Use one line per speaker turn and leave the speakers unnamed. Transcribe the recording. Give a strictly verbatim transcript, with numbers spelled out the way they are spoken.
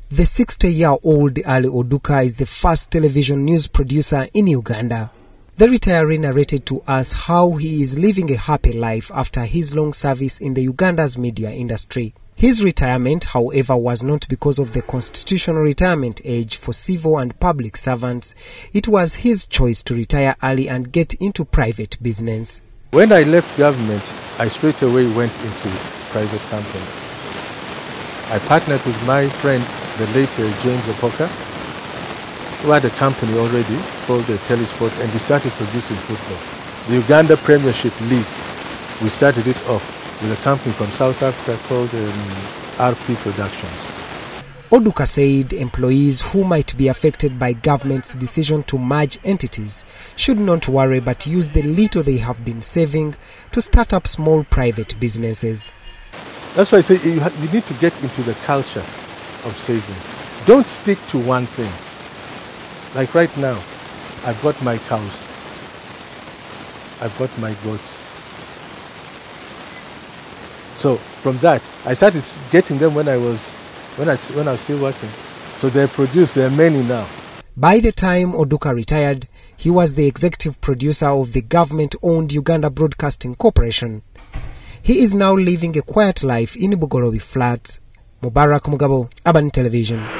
The sixty-year-old Ali Oduka is the first television news producer in Uganda. The retiree narrated to us how he is living a happy life after his long service in the Uganda's media industry. His retirement, however, was not because of the constitutional retirement age for civil and public servants. It was his choice to retire early and get into private business.
When I left government, I straight away went into private company. I partnered with my friend, the late uh, James Oduka, who had a company already called the Telesport, and we started producing football. The Uganda Premiership League, we started it off with a company from South Africa called um, R P Productions.
Oduka said employees who might be affected by government's decision to merge entities should not worry but use the little they have been saving to start up small private businesses.
That's why I say you, ha you need to get into the culture of saving. Don't stick to one thing. Like right now, I've got my cows, I've got my goats. So from that, I started getting them when I was when I when I was still working. So they produce. There are many now.
By the time Oduka retired, he was the executive producer of the government-owned Uganda Broadcasting Corporation. He is now living a quiet life in Bugolobi Flats. Mubarak Mugabo, Urban Television.